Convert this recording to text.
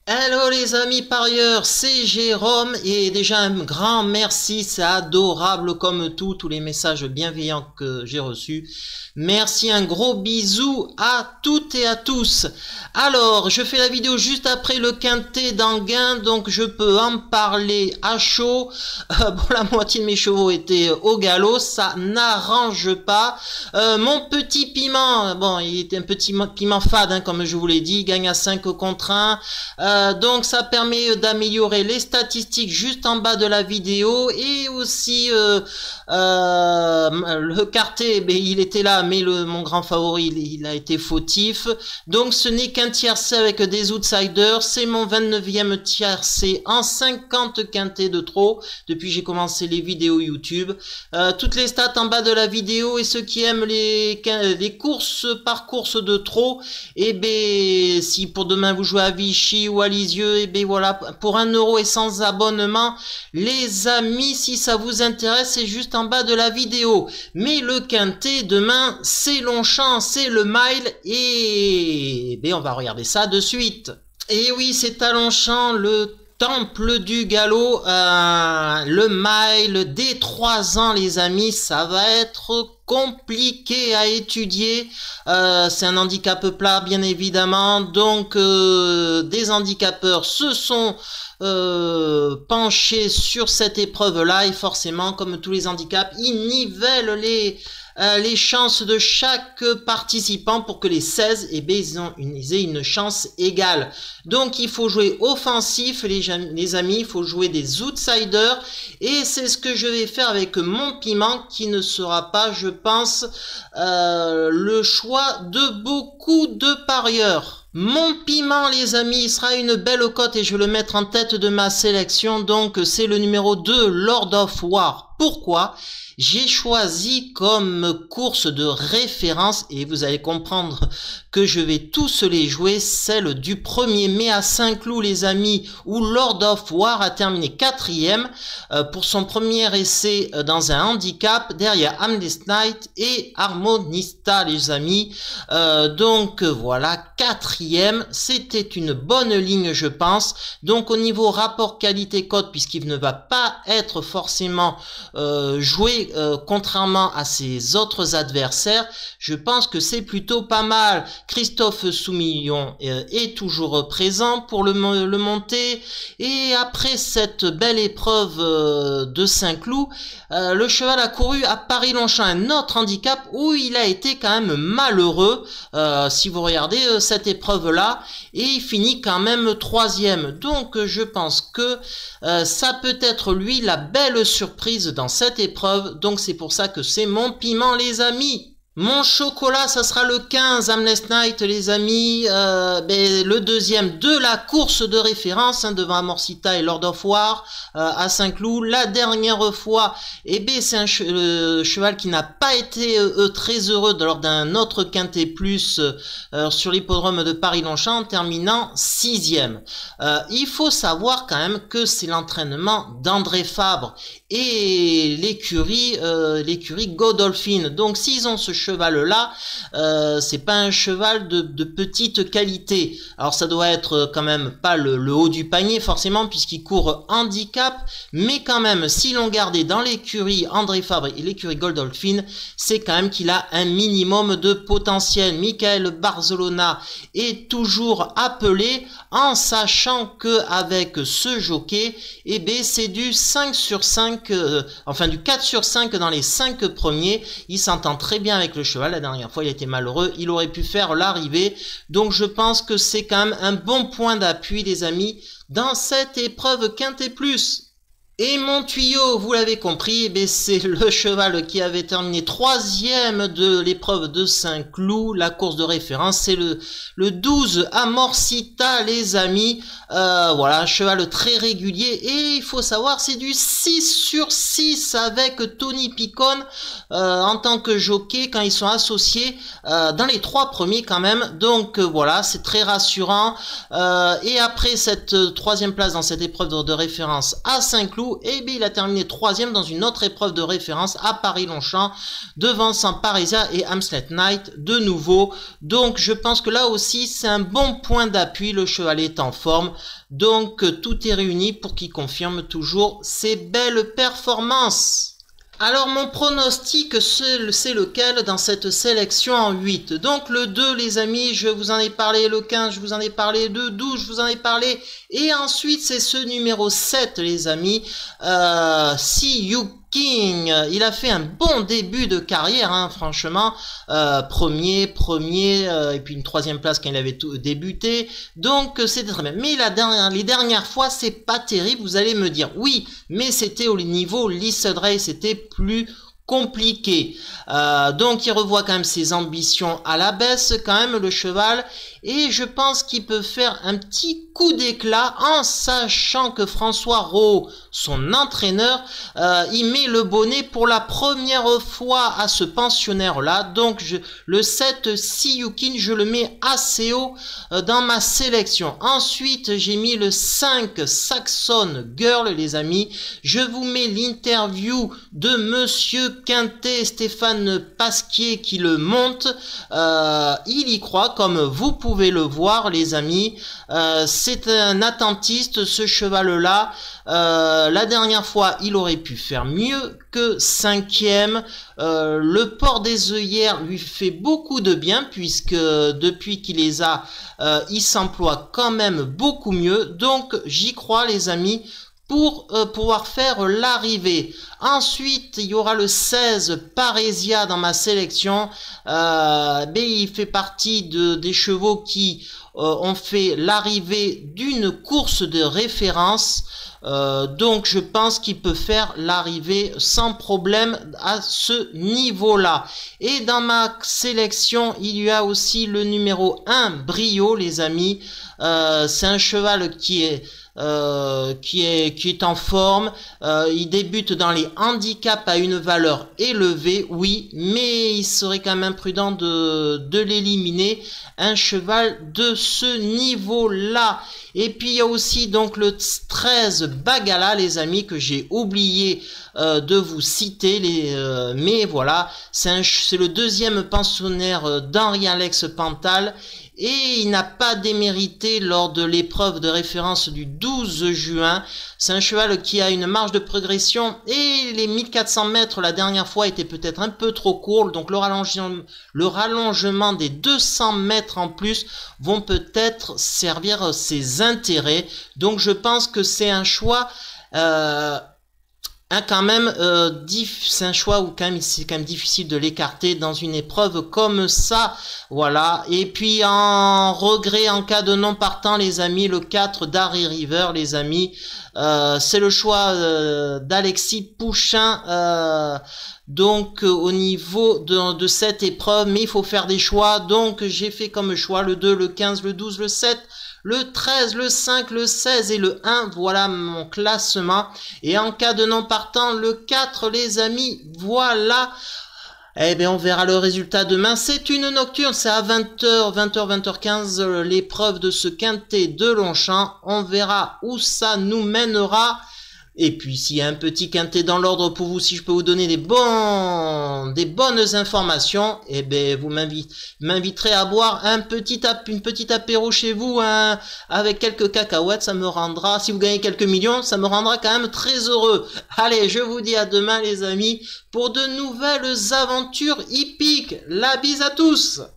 Hello les amis parieurs, c'est Jérôme et déjà un grand merci, c'est adorable comme tout, tous les messages bienveillants que j'ai reçus. Merci, un gros bisou à toutes et à tous. Alors, je fais la vidéo juste après le quintet d'Anguin, donc je peux en parler à chaud. Bon, la moitié de mes chevaux étaient au galop, ça n'arrange pas. Mon petit piment, bon, il était un petit piment fade, hein, comme je vous l'ai dit, il gagne à 5 contre 1. Donc ça permet d'améliorer les statistiques juste en bas de la vidéo et aussi le quartet, ben, il était là mais mon grand favori il a été fautif, donc ce n'est qu'un tiercé avec des outsiders, c'est mon 29e tiercé en 50 quintets de trop depuis que j'ai commencé les vidéos YouTube. Toutes les stats en bas de la vidéo et ceux qui aiment les courses par course de trop, et ben si pour demain vous jouez à Vichy ou à Lisieux, et ben voilà, pour 1 € et sans abonnement les amis, si ça vous intéresse, c'est juste en bas de la vidéo. Mais le quintet demain, c'est Longchamp, c'est le mile, et ben on va regarder ça de suite. Et oui, c'est à Longchamp, le temple du galop, le mile des 3 ans les amis, ça va être compliqué à étudier. C'est un handicap plat bien évidemment, donc des handicapeurs se sont penchés sur cette épreuve là et forcément comme tous les handicaps ils nivellent les chances de chaque participant pour que les 16 eh bien, ils aient une chance égale. Donc il faut jouer offensif les amis, il faut jouer des outsiders et c'est ce que je vais faire avec mon piment qui ne sera pas, je pense, le choix de beaucoup de parieurs. Mon piment les amis, il sera une belle cote et je vais le mettre en tête de ma sélection, donc c'est le numéro 2, Lord of War. Pourquoi ? J'ai choisi comme course de référence, et vous allez comprendre que je vais tous les jouer, celle du 1er mai à Saint-Cloud les amis, où Lord of War a terminé 4e pour son premier essai dans un handicap, derrière Amethyst Knight et Harmonista les amis. Donc voilà, 4e, c'était une bonne ligne je pense. Donc au niveau rapport qualité-cote, puisqu'il ne va pas être forcément joué contrairement à ses autres adversaires, je pense que c'est plutôt pas mal. Christophe Soumillon est toujours présent pour le monter, et après cette belle épreuve de Saint-Cloud, le cheval a couru à Paris-Longchamp, un autre handicap où il a été quand même malheureux si vous regardez cette épreuve là, et il finit quand même 3e. Donc je pense que ça peut être lui la belle surprise dans cette épreuve. Donc c'est pour ça que c'est mon piment les amis. Mon chocolat, ça sera le 15, Amethyst Knight les amis, le deuxième de la course de référence, hein, devant Amorcita et Lord of War à Saint-Cloud. La dernière fois, c'est un cheval qui n'a pas été très heureux lors d'un autre quintet plus sur l'hippodrome de Paris-Longchamp, en terminant 6e. Il faut savoir quand même que c'est l'entraînement d'André Fabre et l'écurie Godolphin. Donc s'ils ont ce cheval là, c'est pas un cheval de petite qualité. Alors ça doit être quand même pas le haut du panier forcément puisqu'il court handicap, mais quand même s'ils l'ont gardé dans l'écurie André Fabre et l'écurie Godolphin, c'est quand même qu'il a un minimum de potentiel. Michael Barzolona est toujours appelé, en sachant que avec ce jockey, c'est du 5 sur 5, enfin du 4 sur 5 dans les 5 premiers. Il s'entend très bien avec le cheval. La dernière fois il était malheureux, il aurait pu faire l'arrivée, donc je pense que c'est quand même un bon point d'appui les amis dans cette épreuve quintet plus. Et mon tuyau, vous l'avez compris, c'est le cheval qui avait terminé 3e de l'épreuve de Saint-Cloud, la course de référence, c'est le 12 Amorcita les amis. Voilà, un cheval très régulier, et il faut savoir c'est du 6 sur 6 avec Tony Picon en tant que jockey quand ils sont associés dans les 3 premiers quand même. Donc voilà, c'est très rassurant. Et après cette 3e place dans cette épreuve de référence à Saint-Cloud, clous. Et bien, il a terminé 3e dans une autre épreuve de référence à Paris-Longchamp, devançant Parisia et Amslet Knight de nouveau. Donc, je pense que là aussi, c'est un bon point d'appui. Le cheval est en forme. Donc, tout est réuni pour qu'il confirme toujours ses belles performances. Alors mon pronostic, c'est lequel dans cette sélection en 8? Donc le 2 les amis, je vous en ai parlé, le 15 je vous en ai parlé, le 12 je vous en ai parlé, et ensuite c'est ce numéro 7 les amis, See You King. Il a fait un bon début de carrière, hein, franchement, premier, et puis une 3e place quand il avait tout débuté, donc c'était très bien. Mais les dernières fois, c'est pas terrible, vous allez me dire, oui, mais c'était au niveau Listed Race, c'était plus compliqué. Donc il revoit quand même ses ambitions à la baisse quand même le cheval, et je pense qu'il peut faire un petit coup d'éclat en sachant que François Rohaut, son entraîneur, il met le bonnet pour la première fois à ce pensionnaire là. Donc le 7 See You King, je le mets assez haut dans ma sélection. Ensuite j'ai mis le 5 Saxon Girl les amis. Je vous mets l'interview de monsieur Quintet, Stéphane Pasquier qui le monte. Il y croit comme vous pouvez le voir les amis. C'est un attentiste ce cheval là. La dernière fois il aurait pu faire mieux que 5e. Le port des œillères lui fait beaucoup de bien puisque depuis qu'il les a il s'emploie quand même beaucoup mieux. Donc j'y crois les amis pour pouvoir faire l'arrivée. Ensuite, il y aura le 16 Parisia dans ma sélection. Il fait partie des chevaux qui ont fait l'arrivée d'une course de référence. Donc je pense qu'il peut faire l'arrivée sans problème à ce niveau-là. Et dans ma sélection, il y a aussi le numéro 1 Brio les amis. C'est un cheval qui est en forme. Il débute dans les handicaps à une valeur élevée, oui, mais il serait quand même imprudent de l'éliminer, un cheval de ce niveau-là. Et puis il y a aussi donc le 13 Bagala les amis que j'ai oublié de vous citer, mais voilà, c'est le 2e pensionnaire d'Henri Alex Pantal. Et il n'a pas démérité lors de l'épreuve de référence du 12 juin. C'est un cheval qui a une marge de progression et les 1400 mètres la dernière fois étaient peut-être un peu trop courts. Donc le rallongement des 200 mètres en plus vont peut-être servir ses intérêts. Donc je pense que c'est un choix... quand même, c'est un choix où c'est quand même difficile de l'écarter dans une épreuve comme ça, voilà. Et puis en regret, en cas de non partant, les amis, le 4 Darry River, les amis, c'est le choix d'Alexis Pouchin. Donc au niveau de cette épreuve, mais il faut faire des choix. Donc j'ai fait comme choix le 2, le 15, le 12, le 7. Le 13, le 5, le 16 et le 1, voilà mon classement. Et en cas de non partant, le 4, les amis, voilà. Eh bien, on verra le résultat demain. C'est une nocturne, c'est à 20h, 20h15, l'épreuve de ce quintet de Longchamp. On verra où ça nous mènera. Et puis, s'il y a un petit quintet dans l'ordre pour vous, si je peux vous donner des bonnes informations, eh ben, vous m'inviterez à boire une petite apéro chez vous, hein, avec quelques cacahuètes, ça me rendra, si vous gagnez quelques millions, ça me rendra quand même très heureux. Allez, je vous dis à demain, les amis, pour de nouvelles aventures hippiques. La bise à tous!